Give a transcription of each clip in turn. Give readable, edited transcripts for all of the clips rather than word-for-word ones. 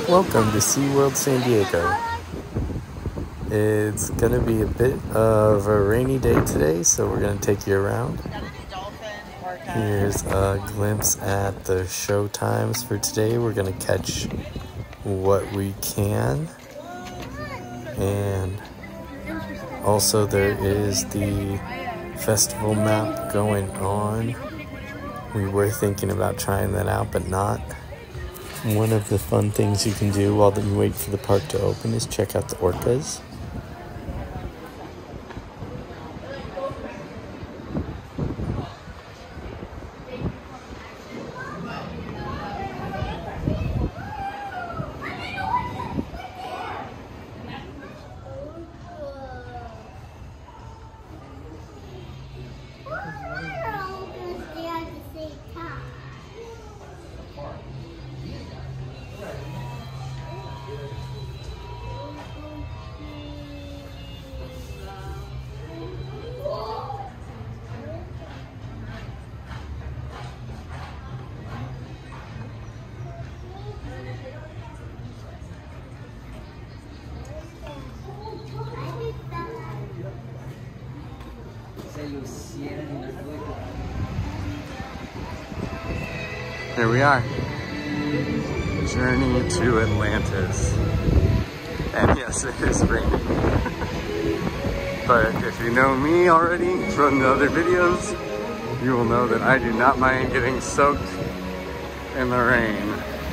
Welcome to SeaWorld San Diego. It's gonna be a bit of a rainy day today, so we're gonna take you around. Dolphin, Orca. Here's a glimpse at the show times for today. We're gonna catch what we can. And also there is the festival map going on. We were thinking about trying that out, but not. One of the fun things you can do while you wait for the park to open is check out the orcas. Here we are. Journey to Atlantis. And yes, it is raining. But if you know me already from the other videos, you will know that I do not mind getting soaked in the rain.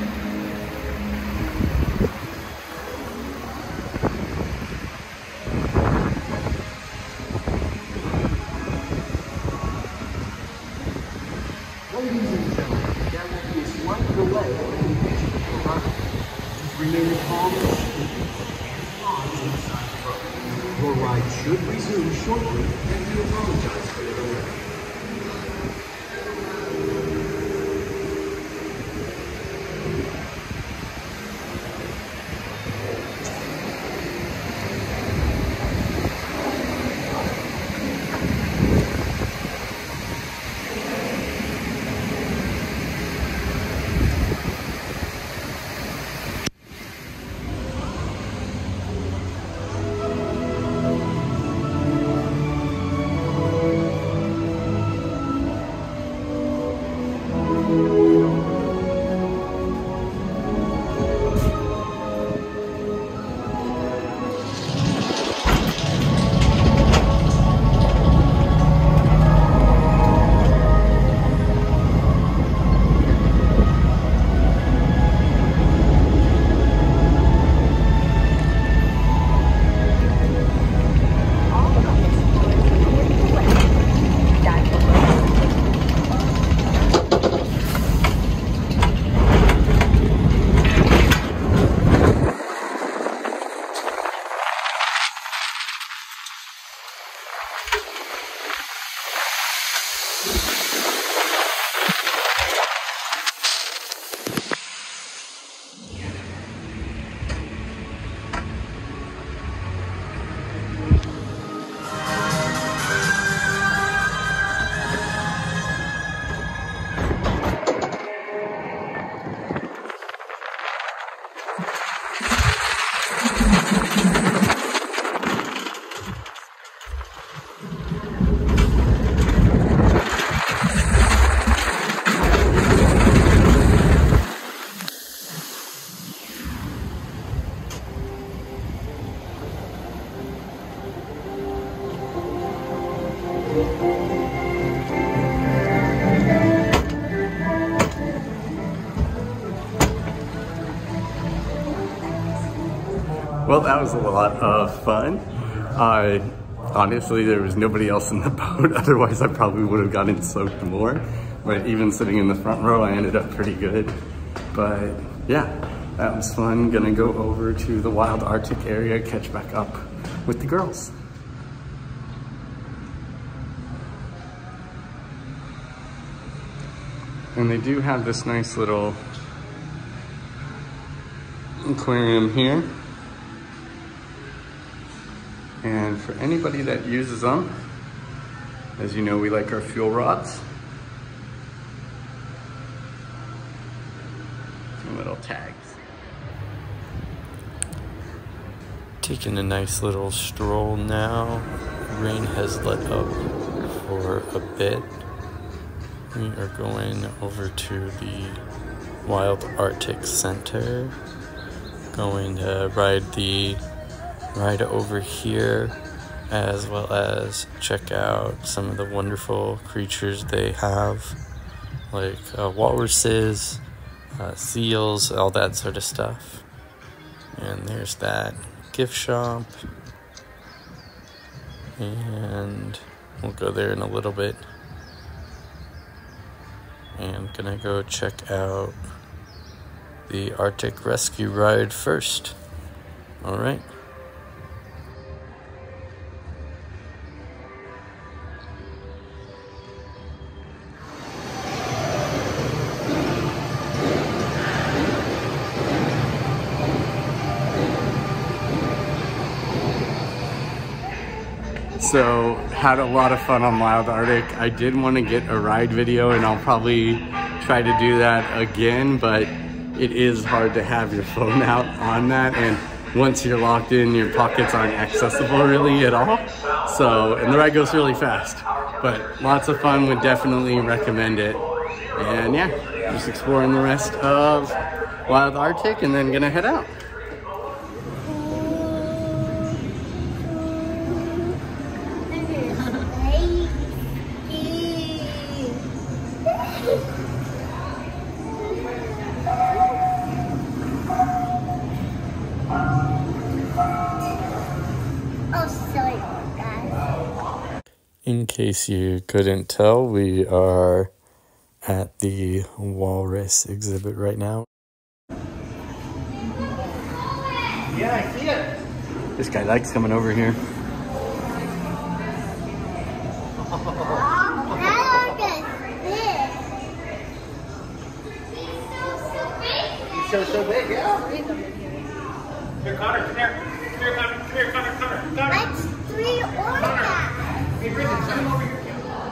Ladies and gentlemen, there will be a slight delay in the remain calm and inside the boat. Your ride should resume shortly, and we apologize for the delay. Well, that was a lot of fun. Honestly, there was nobody else in the boat. Otherwise, I probably would have gotten soaked more. But even sitting in the front row, I ended up pretty good. But yeah, that was fun. Gonna go over to the wild Arctic area, catch back up with the girls. And they do have this nice little aquarium here. And for anybody that uses them, as you know, we like our fuel rods. Some little tags. taking a nice little stroll now. Rain has let up for a bit. We are going over to the Wild Arctic Center. Going to ride the ride over here, as well as check out some of the wonderful creatures they have, like walruses, seals, all that sort of stuff. And there's that gift shop, and we'll go there in a little bit. And gonna go check out the Arctic Rescue Ride first. All right. So, had a lot of fun on Wild Arctic. I did want to get a ride video, and I'll probably try to do that again, but it is hard to have your phone out on that, and once you're locked in, your pockets aren't accessible really at all. So, and the ride goes really fast, but lots of fun, would definitely recommend it. And yeah, just exploring the rest of Wild Arctic and then gonna head out. In case you couldn't tell, we are at the walrus exhibit right now. Yeah, I see it. This guy likes coming over here. So big, yeah. Here, Connor, come here. Here, Connor, come here, Connor. That's 3 orcas. Hey, Bridget, send him over here.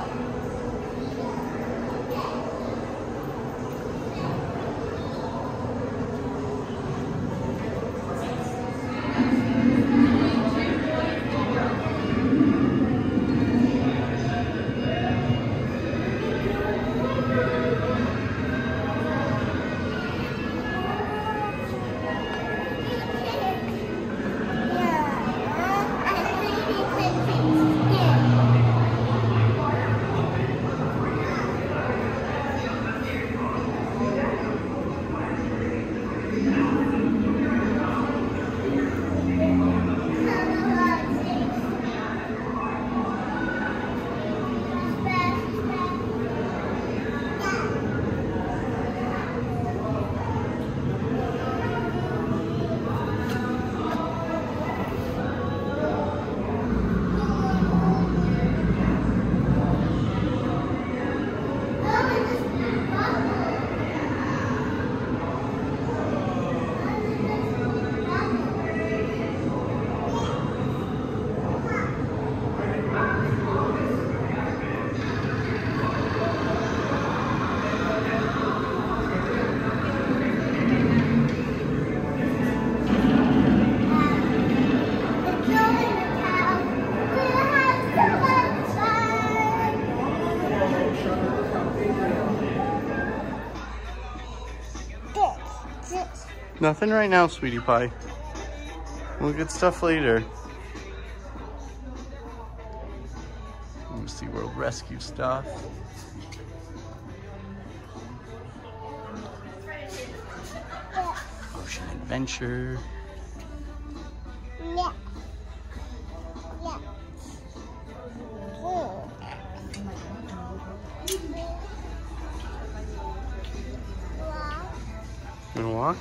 Nothing right now, sweetie pie. We'll get stuff later. Let's see, World Rescue stuff. Ocean Adventure. Yeah. Yeah. Cool. You wanna walk?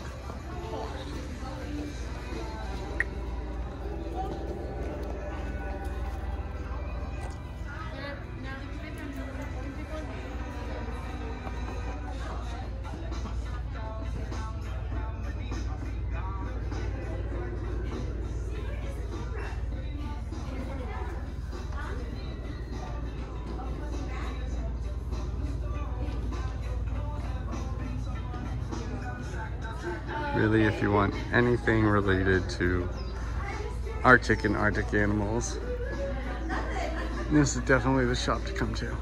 Really, if you want anything related to Arctic and Arctic animals. This is definitely the shop to come to.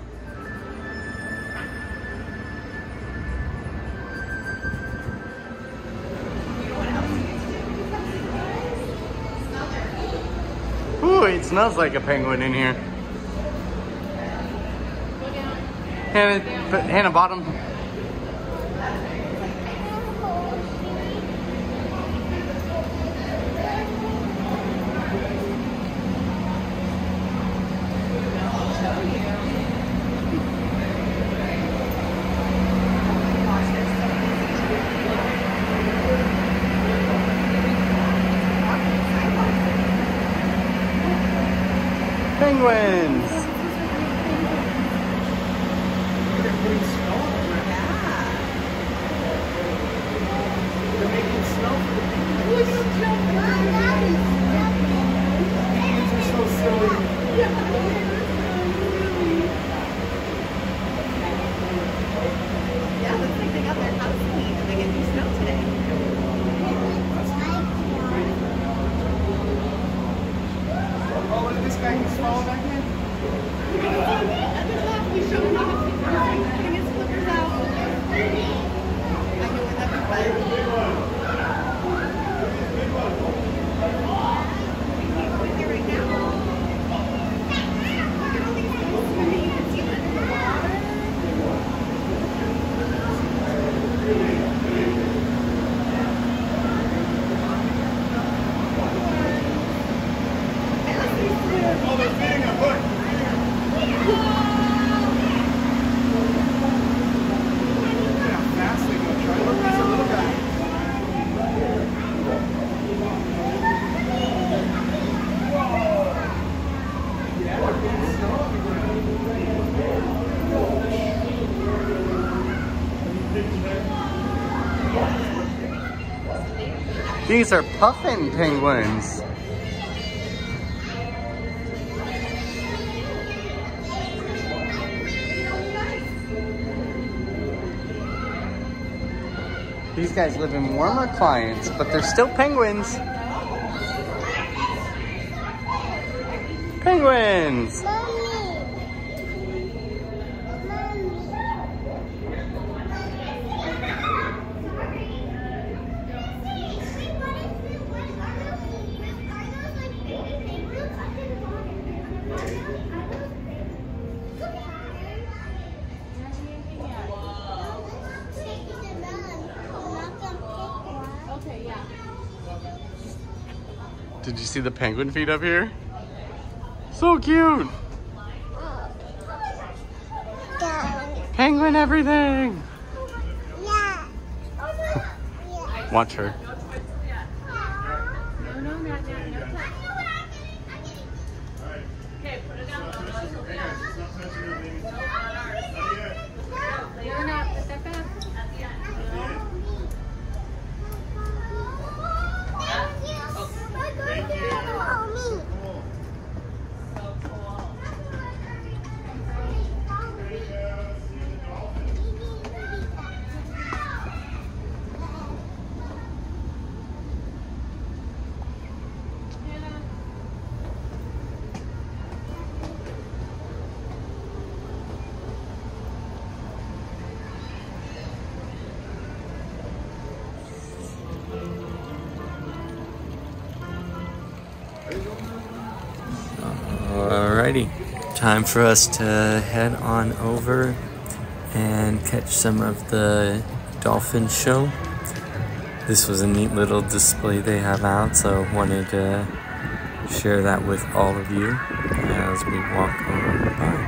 Ooh, it smells like a penguin in here. Hannah, bottom. Penguins! These are puffin penguins. These guys live in warmer climates, but they're still penguins. Penguins! Did you see the penguin feet up here? So cute! Penguin everything! Yeah. Watch her. Okay, put it down. You're not, put that back. Alrighty, time for us to head on over and catch some of the dolphin show. This was a neat little display they have out, so wanted to share that with all of you as we walk on by.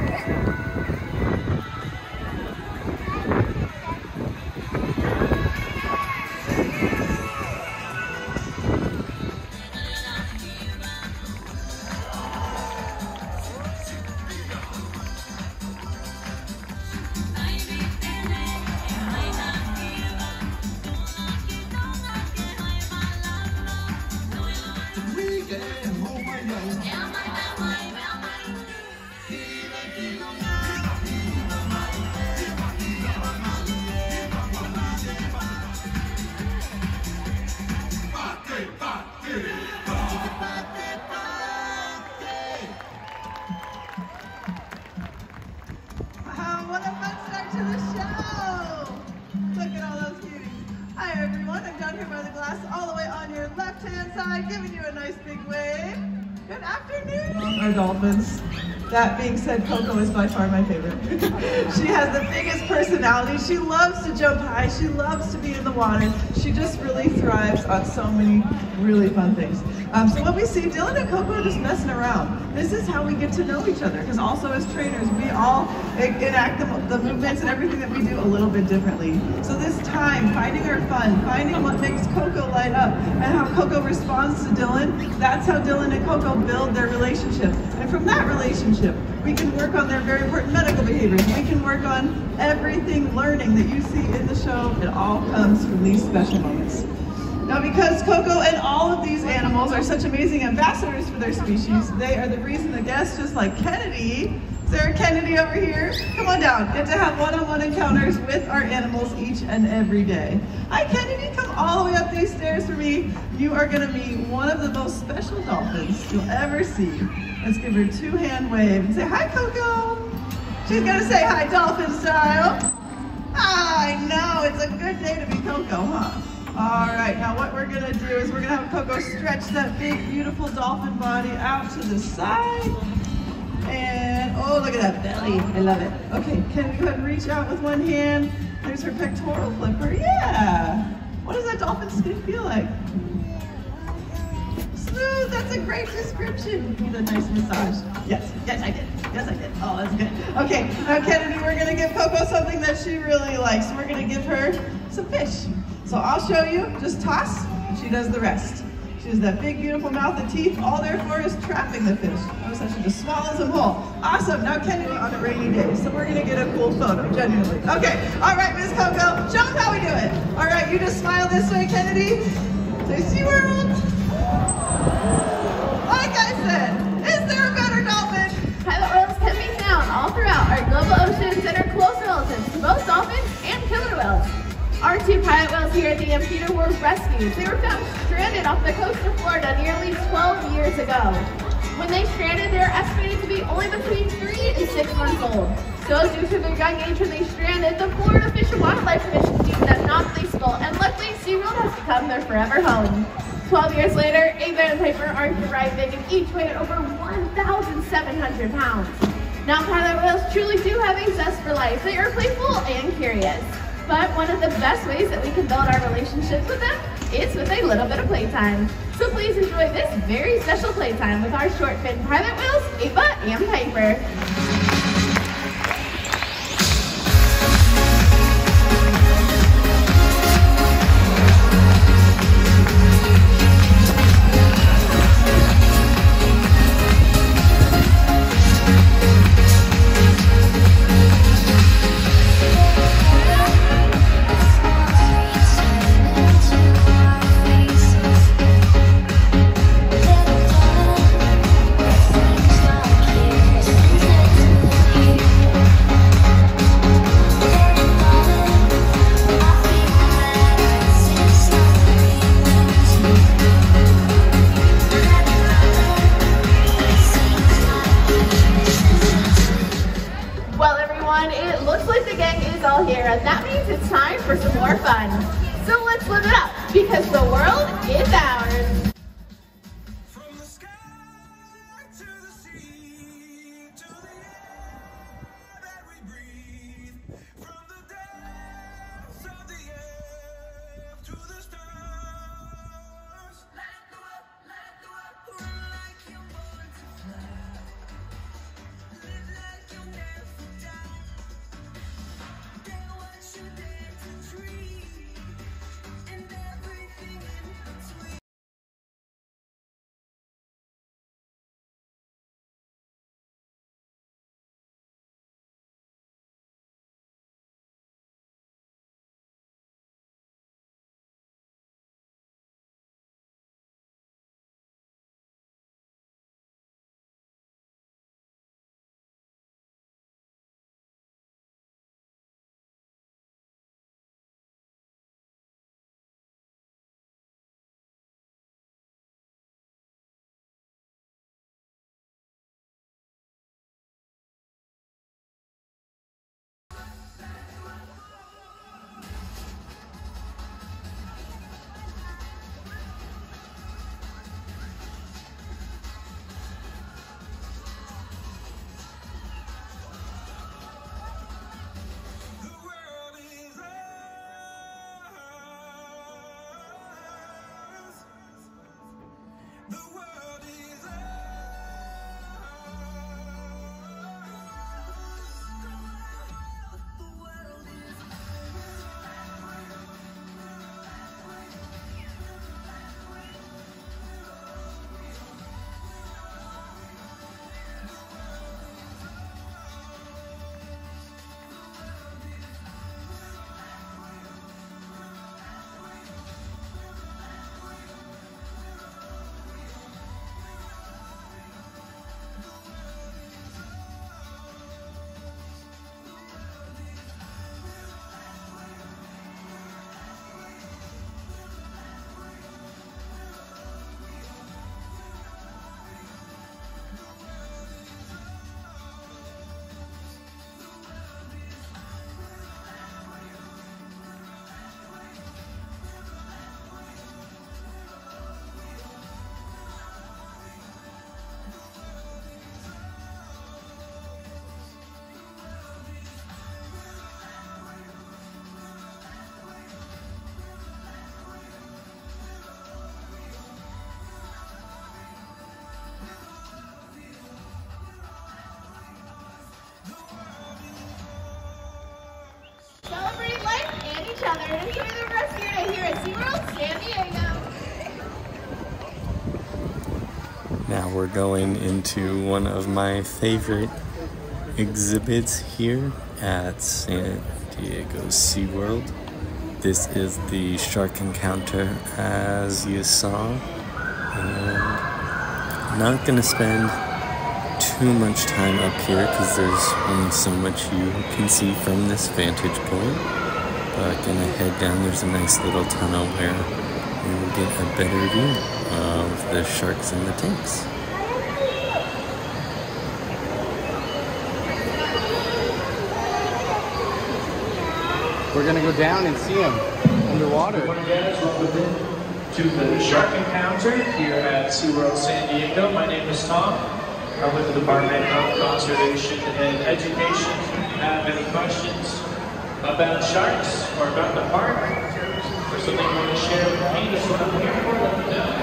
left-hand side, giving you a nice big wave. Good afternoon. Our dolphins. That being said, Coco is by far my favorite. She has the biggest personality. She loves to jump high. She loves to be in the water. She just really thrives on so many really fun things. So what we see, Dylan and Coco are just messing around. This is how we get to know each other, because also as trainers, we all enact the movements and everything that we do a little bit differently. So this time, finding our fun, finding what makes Coco light up, and how Coco responds to Dylan, that's how Dylan and Coco build their relationship. And from that relationship, we can work on their very important medical behaviors. We can work on everything learning that you see in the show. It all comes from these special moments. Now, because Coco and all of these animals are such amazing ambassadors for their species, they are the reason the guests, just like Kennedy, is there a Kennedy over here? Come on down, get to have one-on-one encounters with our animals each and every day. Hi Kennedy, come all the way up these stairs for me. You are gonna meet one of the most special dolphins you'll ever see. Let's give her a two-hand wave and say, hi Coco. She's gonna say hi dolphin style. I know, it's a good day to be Coco, huh? All right, now what we're gonna do is we're gonna have Coco stretch that big, beautiful dolphin body out to the side. And, oh, look at that belly. I love it. Okay, can we go ahead and reach out with one hand? There's her pectoral flipper. Yeah. What does that dolphin skin feel like? Smooth, that's a great description. Need a nice massage. Yes, yes I did. Yes I did. Oh, that's good. Okay, now Kennedy, we're gonna give Coco something that she really likes. We're gonna give her some fish. So I'll show you, just toss, and she does the rest. She has that big, beautiful mouth and teeth. All they're for is trapping the fish. Notice how she just swallows them whole. Awesome, now Kennedy on a rainy day. So we're gonna get a cool photo, genuinely. Okay, all right, Miss Coco, show them how we do it. All right, you just smile this way, Kennedy. Say SeaWorld. Like I said, is there a better dolphin? Pilot whales can be found all throughout our global oceans and are close relatives to both dolphins and killer whales. Our two pilot whales here at the Amphibian were rescued. They were found stranded off the coast of Florida nearly 12 years ago. When they stranded, they were estimated to be only between 3 and 6 months old. So due to their young age when they stranded, the Florida Fish and Wildlife Commission deemed them not placeable, and luckily SeaWorld has become their forever home. 12 years later, Ava and Piper are thriving and each weigh over 1,700 pounds. Now pilot whales truly do have a zest for life. They are playful and curious. But one of the best ways that we can build our relationships with them is with a little bit of playtime. So please enjoy this very special playtime with our short fin pilot whales, Ava and Piper. and enjoy the rest of your day here at SeaWorld San Diego. Now we're going into one of my favorite exhibits here at San Diego SeaWorld. This is the shark encounter, as you saw, and I'm not gonna spend too much time up here because there's only so much you can see from this vantage point, but gonna head down. There's a nice little tunnel where we will get a better view of the sharks in the tanks. We're gonna go down and see them underwater. Good morning, guys. Welcome to the Shark Encounter here at SeaWorld San Diego. My name is Tom. I'm with the Department of Conservation and Education. If you have any questions about sharks or about the park, or something you want to share with me, that's what I'm here for. Let me know.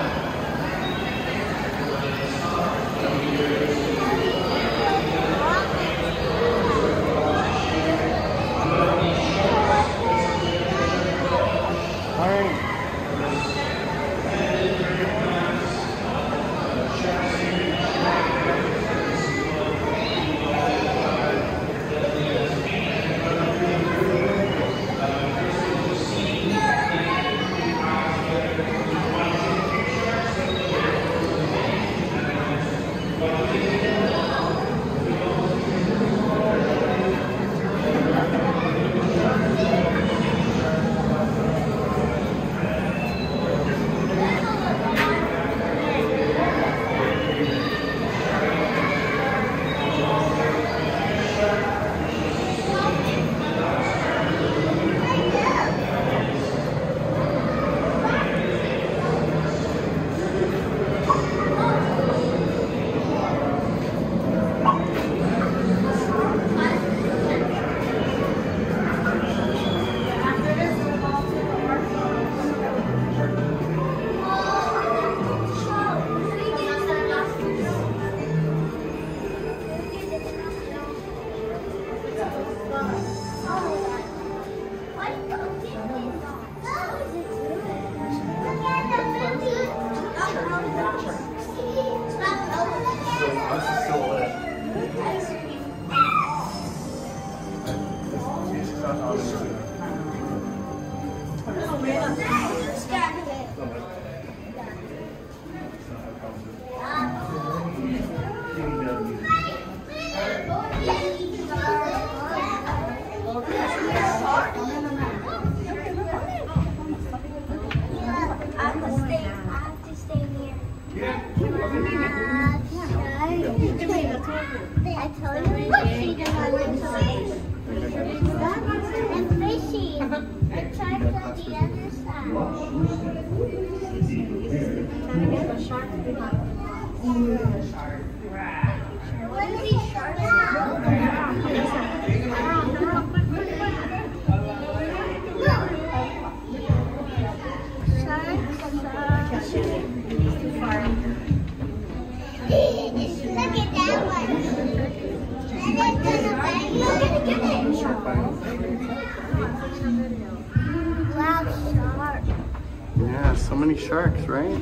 Yeah, so many sharks, right?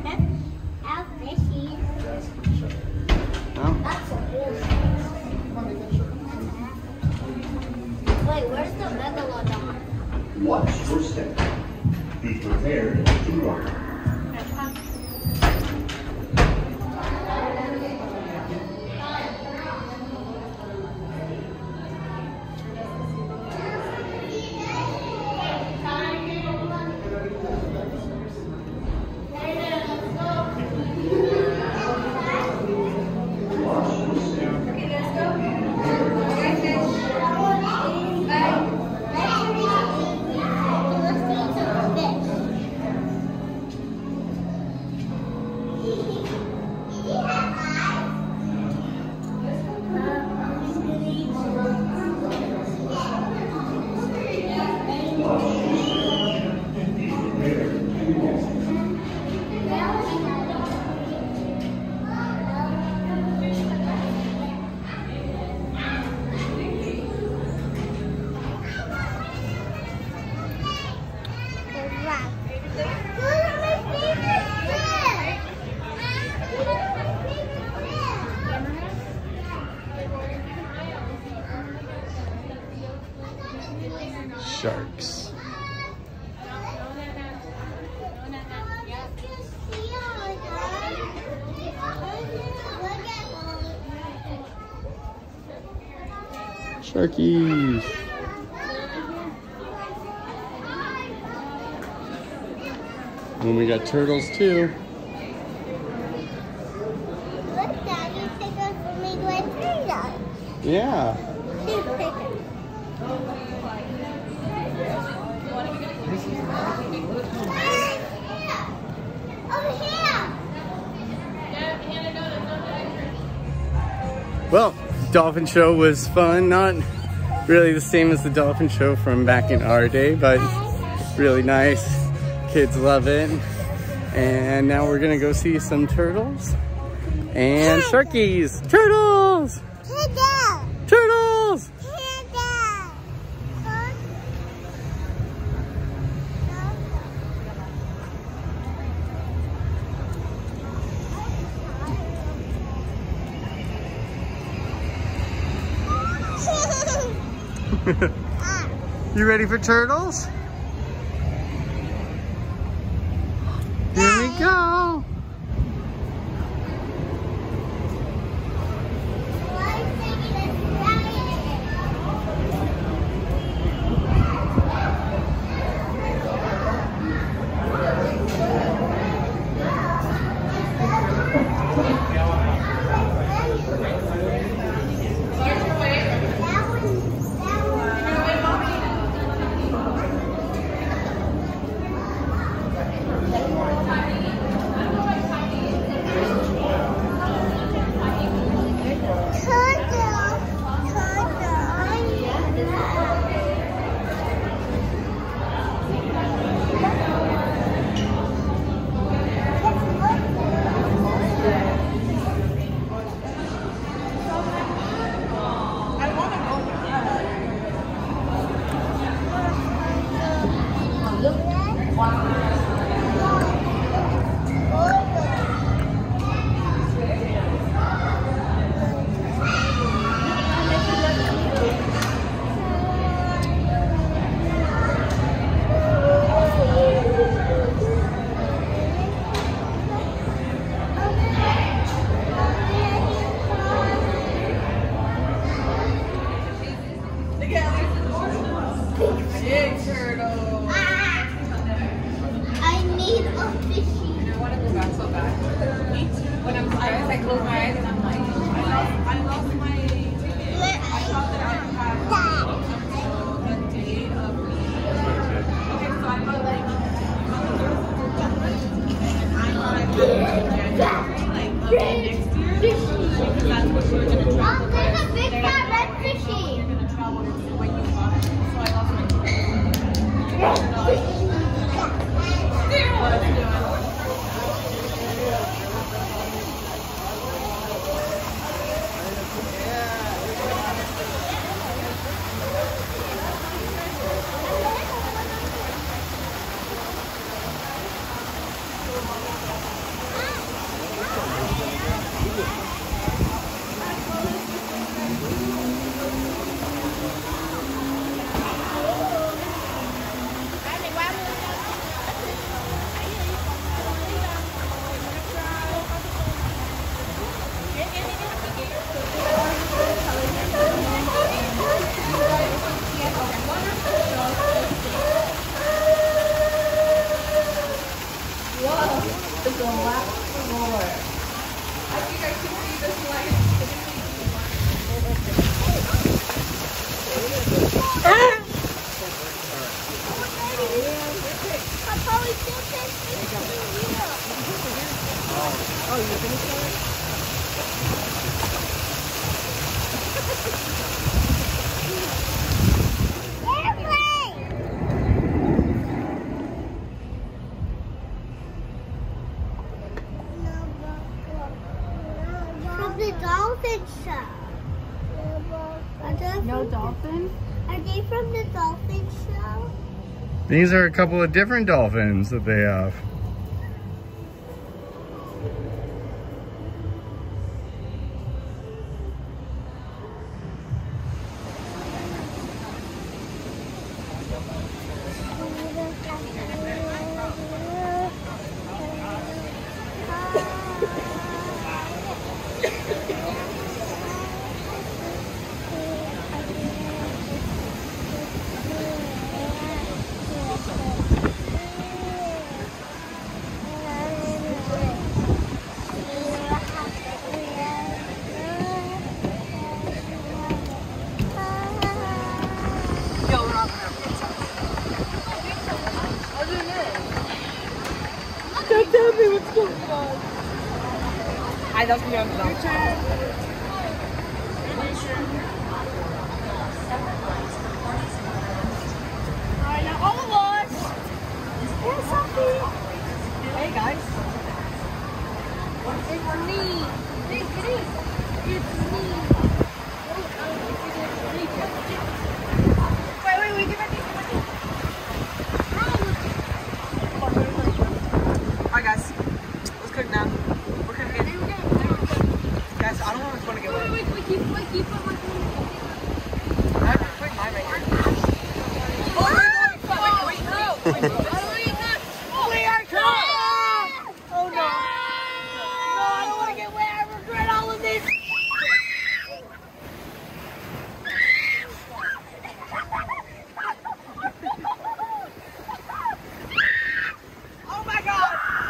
How fishy. No? That's a real shark. Wait, where's the megalodon? Watch your step. Be prepared to rock. Sharkies. And we got turtles too. Look, Daddy, take us for me to a turtle. Yeah. Please take us. Over here. Well, dolphin show was fun. Not really the same as the dolphin show from back in our day, but really nice. Kids love it. And now we're gonna go see some turtles and sharkies. Turtles! Turtles! You ready for turtles? Here we go. The dolphin show. No dolphin? Are they from the dolphin show? These are a couple of different dolphins that they have. I don't know. Alright, now all of us. Here's something. Hey guys. It's me. It's me. It's me. Wait, give it. Alright guys, let's cook now. We're gonna get guys, I don't know what's gonna get wet. Wait, keep I have to put mine right here. Wait, no. We are caught! Oh no. No, I don't wanna get wet. I regret all of this. Oh my god!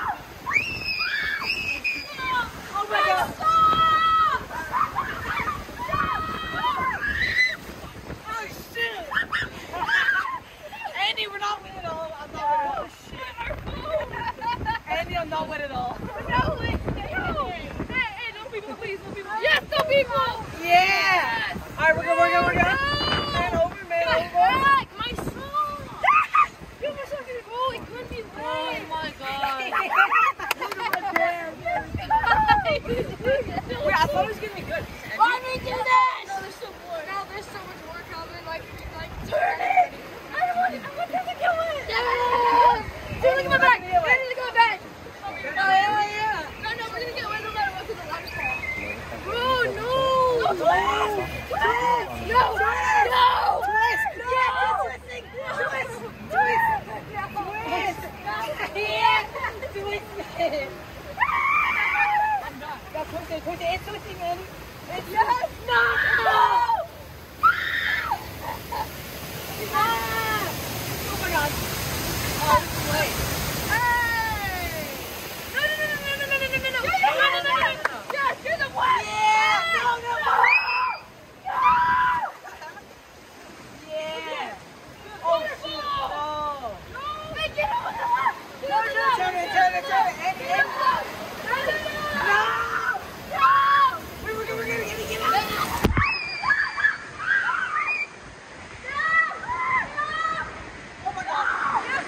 Oh my god! Oh shit! Andy, we're not wet at all. I'm not wet at all. Andy, I'm not wet at all. No, wait. Hey, no people, please. No people. Yes, no people! Yeah! Alright, we're good. Man over. My soul! You were so good. Oh, it could be wet. Oh my god. Wait, I thought it was gonna be good. Why did we do this? No, there's so more. No, there's so much more coming. Like turn it! I don't want to get wet. Yeah! Dude, look at my back. I need to go back. Oh, yeah. No, we're gonna get wet no matter what to the water fall. Bro, no! No, twist! No! Twist! Yeah! Twist it! Twist it. It's twisting, man. It's yes! No! Oh my god. Oh, wait. Hey! No! Yes, you're the one! Yeah! No! Yeah! Oh, shit. Oh. Hey, get over the left! Turn it. Andy. No! We're gonna get out! Oh my god! Yes!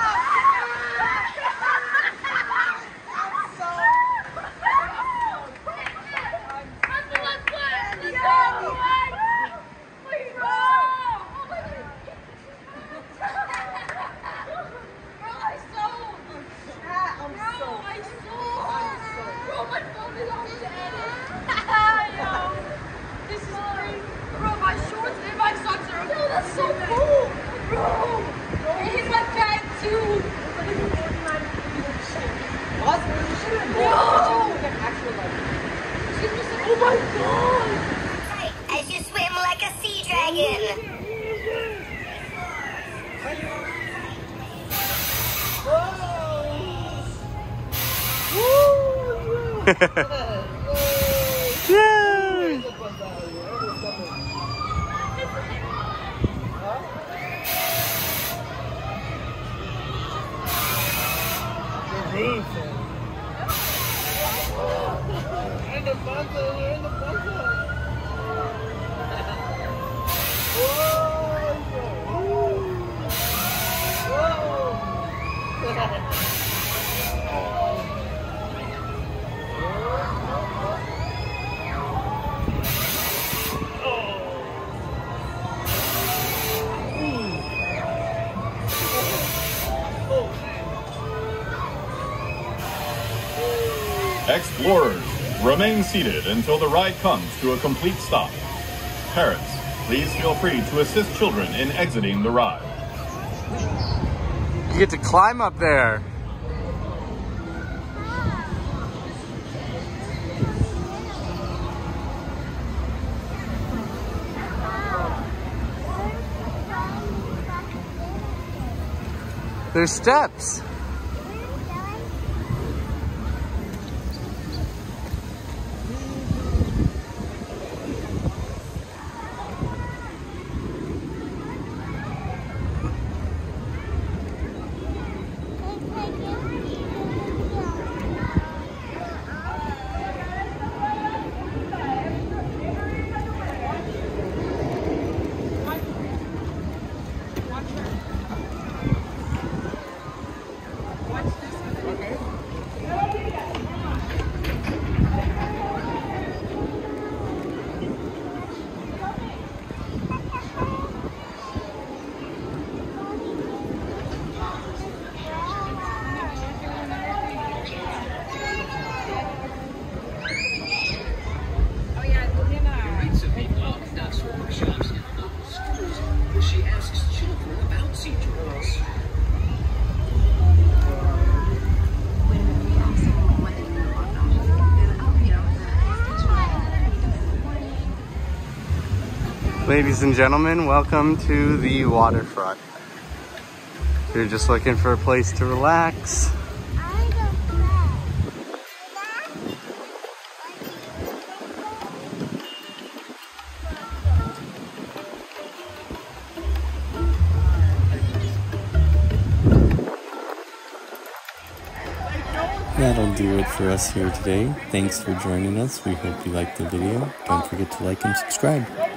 That's so cool! Bro! He's my bag too! What? Bro! Oh my god! As you swim like a sea dragon. Yay! Explorers, remain seated until the ride comes to a complete stop. Parents, please feel free to assist children in exiting the ride. You get to climb up there. There's steps. Ladies and gentlemen, welcome to the waterfront. If you're just looking for a place to relax, that'll do it for us here today. Thanks for joining us. We hope you liked the video. Don't forget to like and subscribe.